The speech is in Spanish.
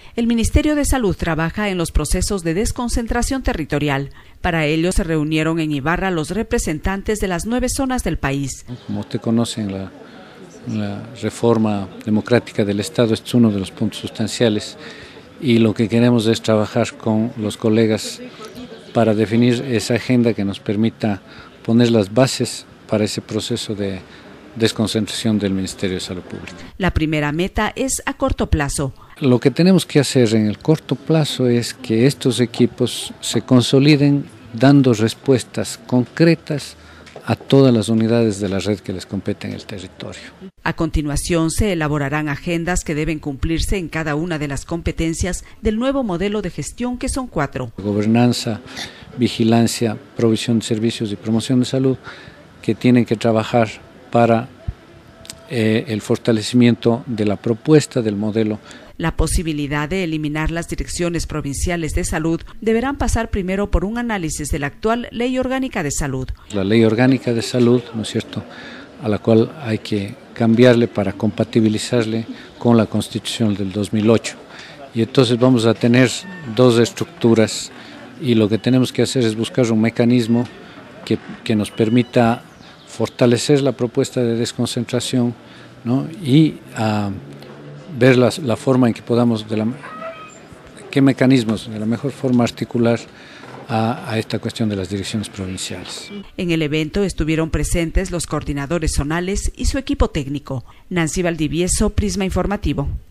El Ministerio de Salud trabaja en los procesos de desconcentración territorial. Para ello se reunieron en Ibarra los representantes de las 9 zonas del país. Como usted conoce, en la reforma democrática del Estado, este es uno de los puntos sustanciales y lo que queremos es trabajar con los colegas para definir esa agenda que nos permita poner las bases para ese proceso de desconcentración del Ministerio de Salud Pública. La primera meta es a corto plazo. Lo que tenemos que hacer en el corto plazo es que estos equipos se consoliden dando respuestas concretas a todas las unidades de la red que les compete en el territorio. A continuación se elaborarán agendas que deben cumplirse en cada una de las competencias del nuevo modelo de gestión, que son 4. Gobernanza, vigilancia, provisión de servicios y promoción de salud, que tienen que trabajar para el fortalecimiento de la propuesta del modelo. La posibilidad de eliminar las direcciones provinciales de salud deberán pasar primero por un análisis de la actual Ley Orgánica de Salud. La Ley Orgánica de Salud, ¿no es cierto?, a la cual hay que cambiarle para compatibilizarle con la Constitución del 2008. Y entonces vamos a tener 2 estructuras y lo que tenemos que hacer es buscar un mecanismo que nos permita fortalecer la propuesta de desconcentración, ¿no?, y ver la forma en que podamos, qué mecanismos, de la mejor forma articular a esta cuestión de las direcciones provinciales. En el evento estuvieron presentes los coordinadores zonales y su equipo técnico. Nancy Valdivieso, Prisma Informativo.